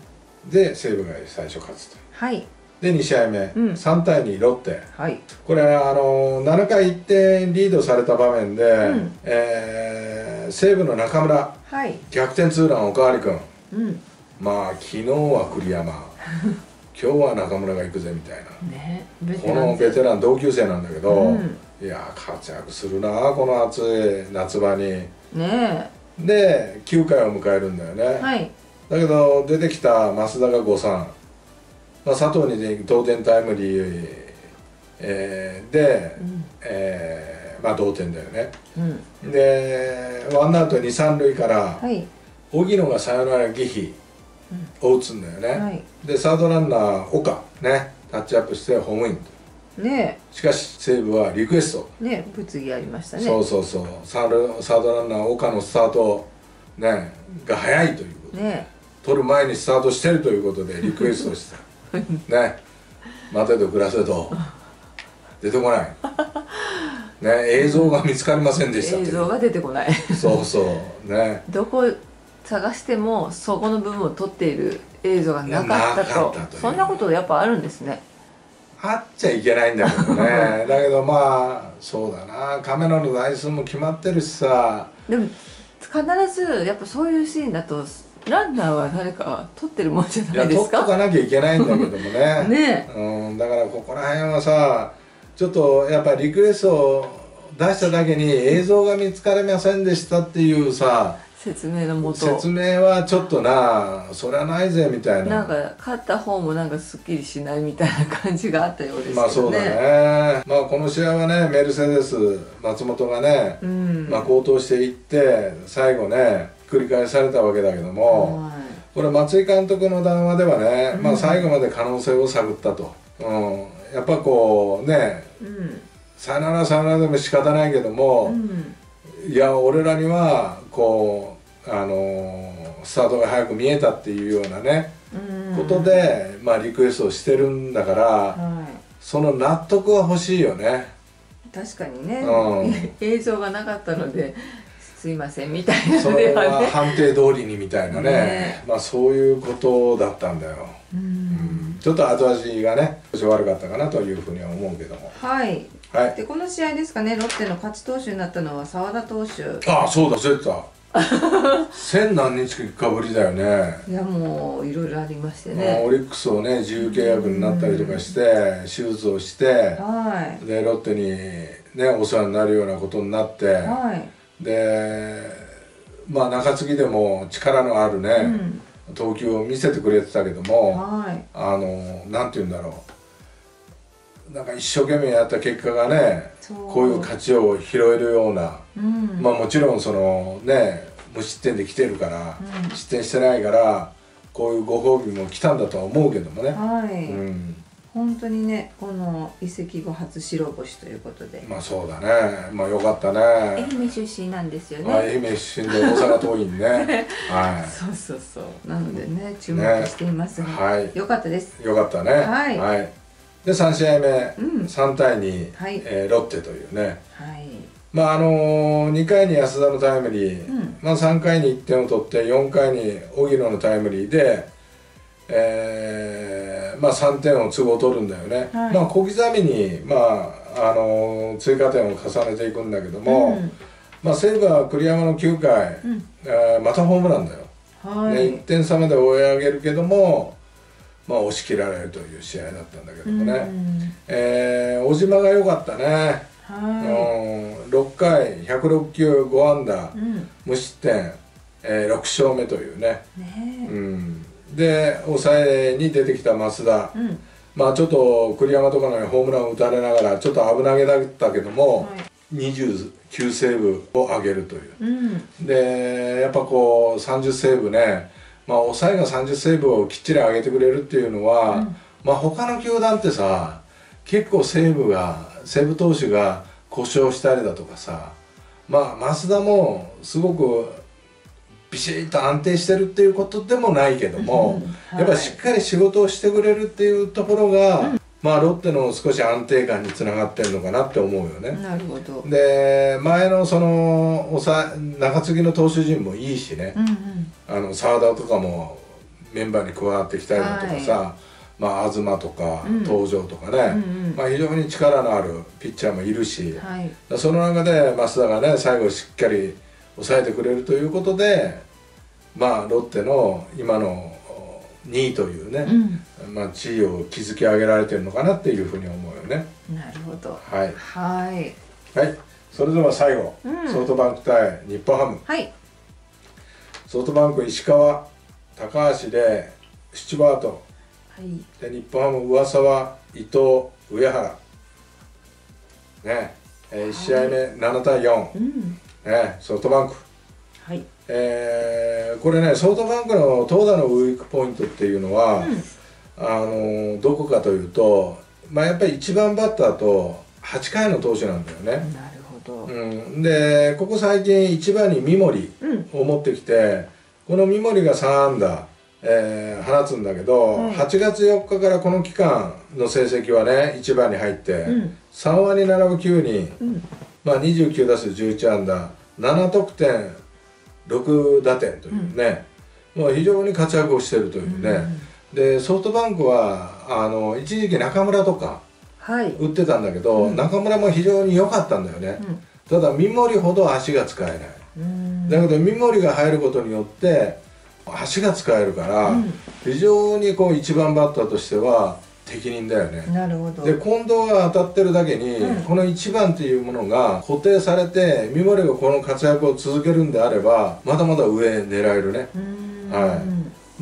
で西武が最初勝つと。はいでに試合目、うん、さんたいにロッテ、はい、これあのななかいいってんリードされた場面で、うんえー、西武の中村、はい、逆転ツーランおかわり君、うん、まあ昨日は栗山今日は中村が行くぜみたいな、ね、このベテラン同級生なんだけど、うん、いや活躍するなこの暑い夏場に、ね、できゅうかいを迎えるんだよね、はい、だけど出てきた増田がごさんまあ、佐藤に同点タイムリー、えー、で、うんえーまあ、同点だよね、うん、でワンアウトに、さんるいから、はい、荻野がサヨナラ犠牲を打つんだよね、うんはい、でサードランナー岡ねタッチアップしてホームインねしかし西武はリクエストね物議ありましたねそうそうそうサーサードランナー岡のスタート、ね、が早いということで、ね、取る前にスタートしてるということでリクエストしてね待てど暮らせと出てこないね映像が見つかりませんでした映像が出てこないそうそうねどこ探してもそこの部分を撮っている映像がなかったとそんなことやっぱあるんですねあっちゃいけないんだけどねだけどまあそうだなカメラの台数も決まってるしさでも必ずやっぱそういうシーンだとランナーは誰か撮ってるもんじゃないですか。 いや撮っとかなきゃいけないんだけどもねね、うん、だからここら辺はさちょっとやっぱりリクエストを出しただけに映像が見つかりませんでしたっていうさ説明のもと説明はちょっとなそりゃないぜみたいななんか勝った方もなんかすっきりしないみたいな感じがあったようですけどねまあそうだねまあこの試合はねメルセデス松本がね、うんまあ、好投していって最後ね繰り返されたわけだけども、はい、これ松井監督の談話ではね、うんまあ、最後まで可能性を探ったと、うん、やっぱこうね、うん、さよならさよならでも仕方ないけども、うん、いや俺らにはこうあのスタートが早く見えたっていうようなね、うん、ことで、まあ、リクエストをしてるんだから、はい、その納得は欲しいよね確かにね、うん、映像がなかったのですいませんみたいなそれは判定通りにみたいなねねまあそういうことだったんだようん、うん、ちょっと後味がね少し悪かったかなというふうには思うけどもはい、はい、でこの試合ですかねロッテの勝ち投手になったのは澤田投手ああそうだ忘れてた千何日かぶりだよねいやもういろいろありましてねオリックスをね自由契約になったりとかして手術をして、はい、でロッテにねお世話になるようなことになって、はいでまあ中継ぎでも力のあるね、うん、投球を見せてくれてたけども、はい、あのなんて言うんだろうなんか一生懸命やった結果がねこういう勝ちを拾えるような、うん、まあもちろんそのね無失点で来てるから、うん、失点してないからこういうご褒美も来たんだとは思うけどもね、はいうん、 本当にね、この移籍後初白星ということで。 まあそうだね。まあよかったね。 愛媛出身なんですよね。 愛媛出身で大阪桐蔭ね。はい。 そうそうそう。なのでね、注目していますが、はい。よかったです。 よかったね。はい。はい。でさん試合目、うん、さんたいに、はい、えー、ロッテというね。はい。まああのー、にかいに安田のタイムリー、うん、まあさんかいにいってんを取ってよんかいに荻野のタイムリーで、えー、まあさんてんを都合取るんだよね。はい、まあ小刻みに、まああのー、追加点を重ねていくんだけども、うん、まあ西武は栗山のきゅうかい、うん、えー、またホームランだよ。はい、でいってん差まで追い上げるけども、まあ押し切られるという試合だったんだけどもね、うん、えー、小島が良かったね。はい、ろっかいひゃくろっきゅうご安打、うん、無失点、えー、ろく勝目というね。ね、うん、で抑えに出てきた増田、うん、まあちょっと栗山とかのホームランを打たれながらちょっと危なげだったけども、はい、にじゅうきゅうセーブを上げるという、うん、でやっぱこうさんじゅうセーブね、まあ抑えがさんじゅうセーブをきっちり上げてくれるっていうのは、うん、まあ他の球団ってさ結構西武が西武投手が故障したりだとかさ、まあ増田もすごくビシッと安定してるっていうことでもないけども、はい、やっぱりしっかり仕事をしてくれるっていうところが、うん、まあロッテの少し安定感につながってるのかなって思うよね。 なるほど。 で前のそのおさ中継ぎの投手陣もいいしね、うんうん、あの澤田とかもメンバーに加わってきたりだとかさ、はい、まあ東とか東條とかね、うんうん、まあ非常に力のあるピッチャーもいるし、はい、その中で増田がね最後しっかり抑えてくれるということで、まあロッテの今のにいというね、うん、まあ地位を築き上げられてるのかなっていうふうに思うよね。 なるほど。 はい。 はい。 はい。それでは最後、うん、ソフトバンク対日本ハム。はい。ソフトバンク石川、高橋でスチュワート。はい。で日本ハム上沢、伊藤、上原。ね、えー、いち試合目ななたいよん。うん。ね、ソフトバンク。はい、えー、これねソフトバンクの投打のウィークポイントっていうのは、うん、あのどこかというと、まあ、やっぱりいちばんバッターとはちかいの投手なんだよね。 なるほど、 うん、でここ最近いちばんに三森を持ってきて、うん、この三森がさん安打、えー、放つんだけど、はい、はちがつよっかからこの期間の成績はねいちばんに入って、うん、さんわり並ぶきゅうに、うん、まあ、にじゅうきゅう打数じゅういち安打なな得点ろく打点というね、うん、もう非常に活躍をしているというね、うん、でソフトバンクはあの一時期中村とか打ってたんだけど、はい、中村も非常に良かったんだよね、うん、ただ三森ほど足が使えない、うん、だけど三森が入ることによって足が使えるから、うん、非常にこういちばんバッターとしては適任だよね。 なるほど。 で近藤が当たってるだけに、うん、このいちばんっていうものが固定されて三森がこの活躍を続けるんであればまだまだ上狙えるね。はい、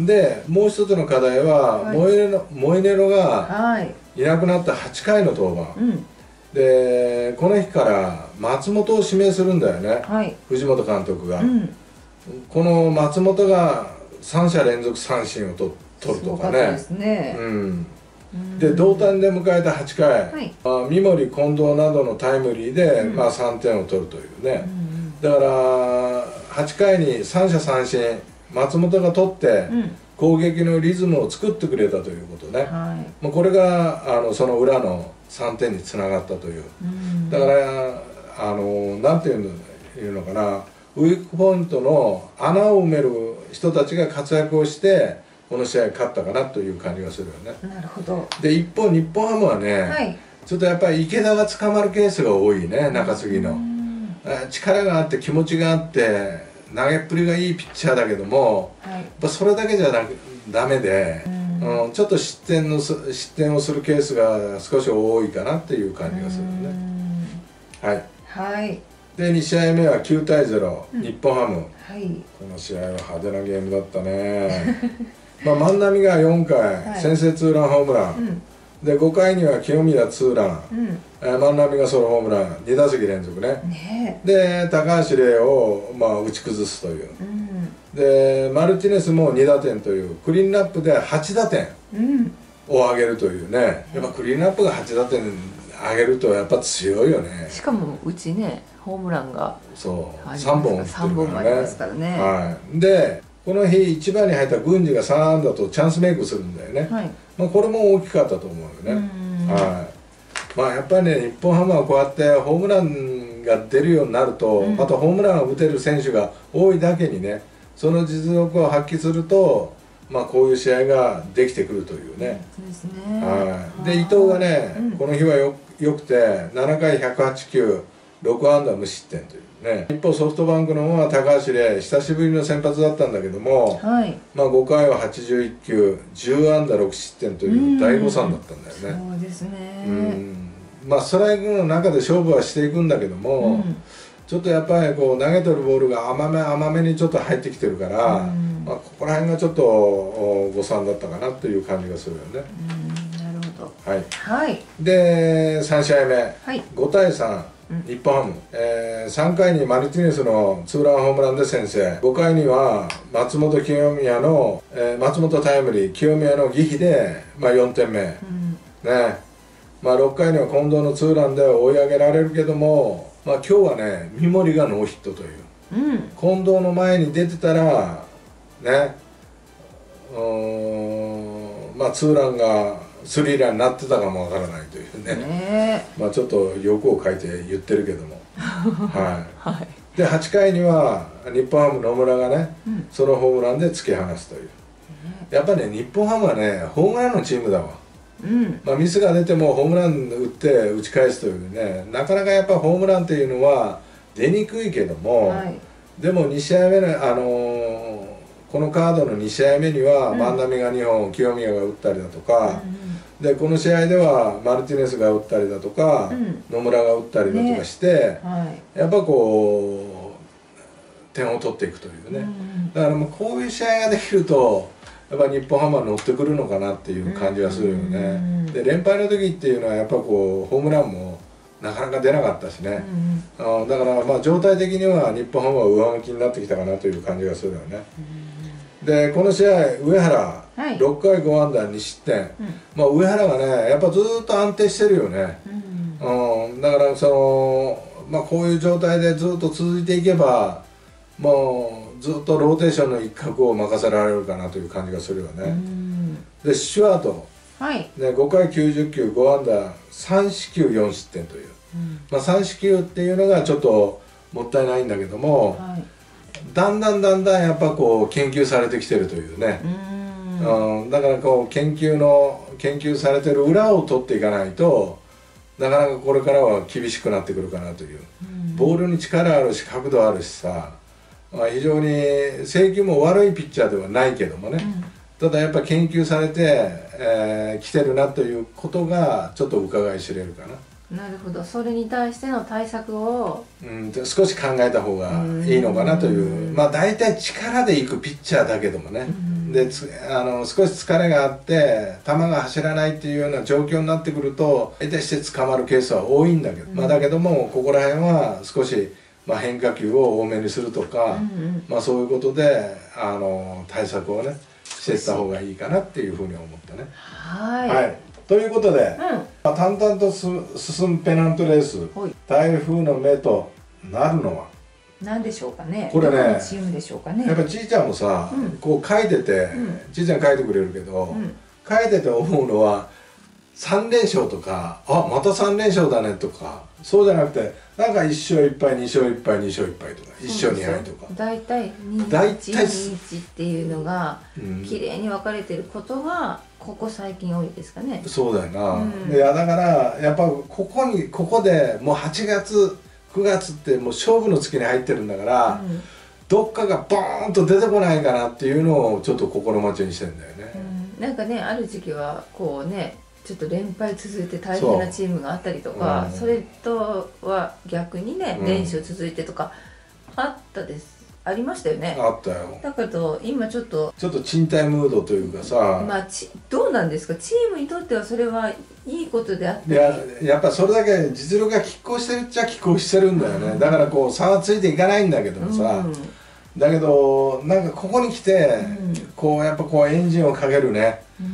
でもう一つの課題は、はい、モイネロ、モイネロがいなくなったはちかいの登板、うん、でこの日から松本を指名するんだよね、はい、藤本監督が、うん、この松本がさん者連続三振をと取るとかね。そうですね。うんで同点で迎えたはちかい、はい、まあ、三森、近藤などのタイムリーで、うん、まあ、さんてんを取るというね、うん、だからはちかいにさん者三振松本が取って、うん、攻撃のリズムを作ってくれたということね、はい、まあ、これがあのその裏のさんてんにつながったという、うん、だからあのなんていうの、いうのかな、ウィークポイントの穴を埋める人たちが活躍をしてこの試合勝ったかなという感じがするよね。 なるほど。 で一方日本ハムはね、はい、ちょっとやっぱり池田が捕まるケースが多いね、中継ぎの。力があって気持ちがあって投げっぷりがいいピッチャーだけども、はい、やっぱそれだけじゃなくダメで、うんうん、ちょっと失点の失点をするケースが少し多いかなっていう感じがするね。はい。はい。でに試合目はきゅうたいゼロ、うん、日本ハム、はい、この試合は派手なゲームだったね。まあ万波がよんかい、はい、先制ツーランホームラン、うん、でごかいには清宮ツーラン、うん、えー、万波がソロホームランに打席連続 ね, ねで高橋礼を、まあ、打ち崩すという、うん、でマルティネスもに打点というクリーンナップではち打点、うん、 を上げるというね、やっぱクリーンアップがはちだてん上げるとやっぱ強いよね。 しかもうちねホームランがそうさんぼん打ってるからね。 さんぼんもありますからね。 はい、でこの日いちばんに入った郡司がさんあんだとチャンスメイクするんだよね、はい、まあこれも大きかったと思うよね。はい、まあやっぱりね日本ハムはこうやってホームランが出るようになると、うん、あとホームランを打てる選手が多いだけにね、その実力を発揮すると、まあこういう試合ができてくるというね。 そうですね。 はい。で伊藤がね、うん、この日はよよくてななかいひゃくはちきゅう、ろくあんだ無失点というね。一方ソフトバンクの方は高橋で久しぶりの先発だったんだけども、はい、まあごかいははちじゅういっきゅう、じゅうあんだろくしってんという大誤算だったんだよね。 そうですね。うん。 まあストライクの中で勝負はしていくんだけども、うん、ちょっとやっぱりこう投げてるボールが甘め甘めにちょっと入ってきてるから、うん、まあここら辺がちょっと誤算だったかなという感じがするよね。 うん、なるほど。 はい。 はい。 でさんしあいめ、 はい、 ごたいさん。日本ハム、えー、さんかいにマルティネスのツーランホームランで先制、ごかいには松本清宮の、えー、松本タイムリー、清宮の疑似で、まあ、よんてんめ、うん、ね、まあ、ろっかいには近藤のツーランで追い上げられるけども、まあ、今日はね三森がノーヒットという、うん、近藤の前に出てたらね、うーん、まあツーランがスリーランになってたかもわからないというね、ね、まあちょっと欲を書いて言ってるけどもはい、はい、ではちかいには日本ハム野村がね、うん、そのホームランで突き放すという、やっぱね日本ハムはねホームランのチームだわ、うん、まあミスが出てもホームラン打って打ち返すというね、なかなかやっぱホームランっていうのは出にくいけども、はい、でもにしあいめのあのー、このカードのにしあいめには万波がにほん、清宮が打ったりだとか、うん、でこの試合ではマルティネスが打ったりだとか、うん、野村が打ったりだとかして、ね、はい、やっぱこう点を取っていくというね、うん、だからもうこういう試合ができるとやっぱ日本ハムは乗ってくるのかなっていう感じがするよね、うん、で連敗の時っていうのはやっぱこうホームランもなかなか出なかったしね、うん、あだからまあ状態的には日本ハムは上向きになってきたかなという感じがするよね、うん、でこの試合上原、はい、ろっかいごあんだにしってん、うん、まあ上原がねやっぱずっと安定してるよね、うんうん、だからその、まあ、こういう状態でずっと続いていけばもうずっとローテーションの一角を任せられるかなという感じがするよね、うん、でスチュワート、はい、ね、ごかいきゅうじゅっきゅうごあんださんしきゅうよんしってんという、うん、まあさんしきゅうっていうのがちょっともったいないんだけども、はい、だんだんだんだんやっぱこう研究されてきてるというね、うん、うん、だからこう研究の研究されてる裏を取っていかないとなかなかこれからは厳しくなってくるかなという、うん、ボールに力あるし角度あるしさ、まあ、非常に制球も悪いピッチャーではないけどもね、うん、ただやっぱ研究されて、えー、来てるなということがちょっと伺い知れるかな。 なるほど、それに対しての対策を、 うん、少し考えた方がいいのかなという、まあ大体力でいくピッチャーだけどもね、でつあの少し疲れがあって球が走らないっていうような状況になってくると得てして捕まるケースは多いんだけど、うん、まあだけどもここら辺は少し、まあ、変化球を多めにするとか、うんうん、まあそういうことであの対策をねしていった方がいいかなっていうふうに思ったね。 はい、 はい、ということで、うん、まあ、淡々とす進むペナントレース、台風の目となるのは何でしょうかね。 これね、 チームでしょうかね。 やっぱちいちゃんもさ、うん、こう書いてて、うん、ちいちゃん書いてくれるけど、うん、書いてて思うのはさんれんしょうとか、あまたさんれんしょうだねとか、そうじゃなくてなんかいっしょういっぱいにしょういっぱいにしょういっぱいとかいっしょうにはいとか、 大体にいちにいちっていうのが綺麗に分かれてることがここ最近多いですかね。 そうだよな、うん、いやだからやっぱここにここでもうはちがつくがつってもう勝負の月に入ってるんだから、うん、どっかがボーンと出てこないかなっていうのをちょっと心待ちにしてるんだよね、うん、 なんかねある時期はこうねちょっと連敗続いて大変なチームがあったりとか そ,、うん、それとは逆にね、うん、連勝続いてとかあったですありましたよね。 あったよ。 だけど今ちょっとちょっと賃貸ムードというかさ、 まあちどうなんですか、チームにとってはそれはいいことであって、 いややっぱそれだけ実力が拮抗してるっちゃ拮抗してるんだよね、うん、だからこう差はついていかないんだけどもさ、うん、だけどなんかここに来て、うん、こうやっぱこうエンジンをかけるね、うん、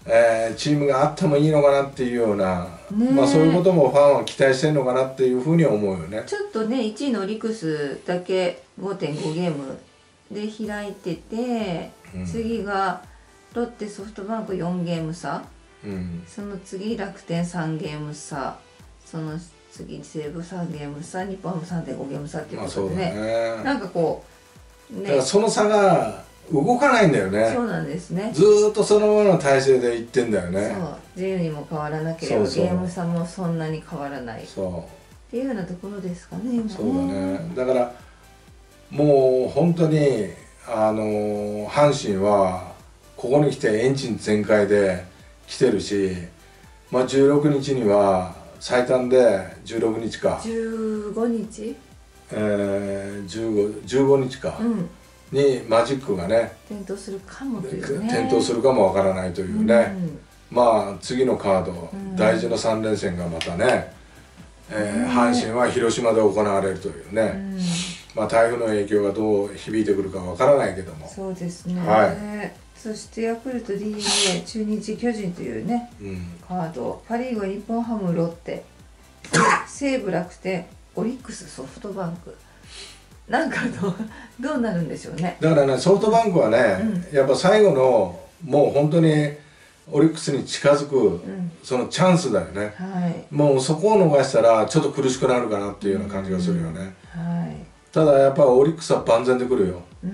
えー、チームがあってもいいのかなっていうような、まあ、そういうこともファンは期待してるのかなっていうふうに思うよね。 ちょっとねいちいのオリックスだけ ごてんご ゲームで開いてて、うん、次がロッテソフトバンクよんゲーム差、うん、その次楽天さんゲーム差、その次西武さんゲーム差、日本ハム さんてんご ゲーム差っていうことでね、まあそうだね、なんかこう、ね、だからその差が動かないんだよね。 そうなんですね。 ずーっとそのままの体勢でいってんだよね。 そう、順位も変わらなければゲーム差もそんなに変わらない、そうっていうようなところですかね今ね。 そうだね。だからもう本当にあの阪神はここに来てエンジン全開で来てるし、まあじゅうろくにちには最短でじゅうろくにちかじゅうごにち、 えー、じゅうご、じゅうごにちか、うん、にマジックがね点灯するかもというね、 点灯するかもわからないというね、うん、まあ次のカード、うん、大事なさんれんせんがまたね、えー、阪神は広島で行われるというね、うん、まあ台風の影響がどう響いてくるかわからないけども、 そうですね、はい、そしてヤクルト ディーエヌエー 中日巨人というね、うん、カード、パ・リーグは日本ハムロッテ西武楽天オリックスソフトバンク、なんかどうどうなるんでしょうね。 だからねソフトバンクはね、うん、やっぱ最後のもう本当にオリックスに近づく、うん、そのチャンスだよね、はい、もうそこを逃したらちょっと苦しくなるかなっていうような感じがするよね、うんはい、ただやっぱオリックスは万全でくるよ、うん、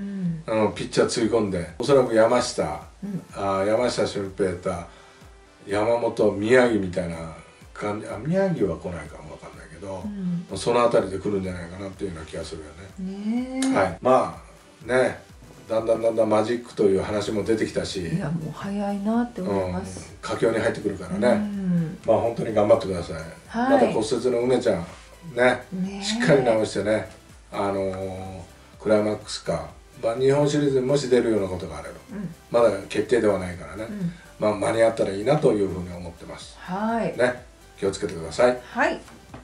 あのピッチャーつぎ込んで、おそらく山下、うん、あ山下俊平太、山本、宮城みたいな感じ、あ宮城は来ないかもわかんないけど、うん、その辺りで来るんじゃないかなっていうような気がするよね。ねはい、まあね、だんだんだんだんマジックという話も出てきたし、 いやもう早いなって思います、 うん、佳境に入ってくるからね、うん、まあ本当に頑張ってください、はい、また骨折の梅ちゃんね、ねしっかり治してね、あのー、クライマックスか、まあ、日本シリーズにもし出るようなことがあれば、うん、まだ決定ではないからね、うん、まあ間に合ったらいいなというふうに思ってます。はい、ね、気をつけてください。 はい。